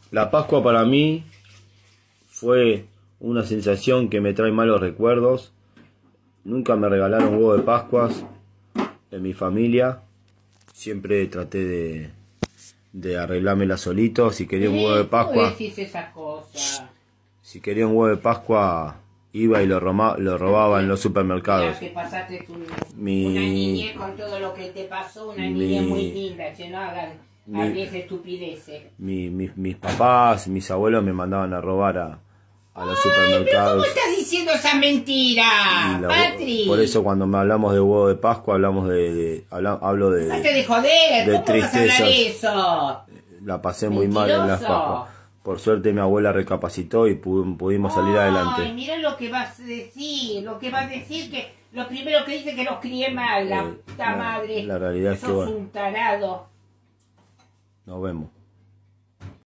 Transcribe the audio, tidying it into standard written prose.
La Pascua para mí fue una sensación que me trae malos recuerdos. Nunca me regalaron huevo de Pascuas en mi familia. Siempre traté de arreglármela solito. Si quería un huevo de Pascua, ¿Cómo decís esa cosa? si quería un huevo de Pascua, iba y lo robaba en los supermercados. Mira que pasaste una niñez con todo lo que te pasó, una niñez muy linda, que no hagan estupideces. Mis papás, mis abuelos me mandaban a robar a los supermercados. ¿Cómo estás diciendo esa mentira, Patri? Por eso cuando me hablamos de huevo de Pascua hablo de ¡Date de joder! de ¿Cómo tristezas. vas a hablar eso? La pasé muy mal en las Pascuas. Por suerte mi abuela recapacitó y pudimos salir adelante. Ay, mira lo que vas a decir. Lo que vas a decir que lo primero que dice que los crié mal, la puta madre. La realidad es que sos un tarado. nos vemos.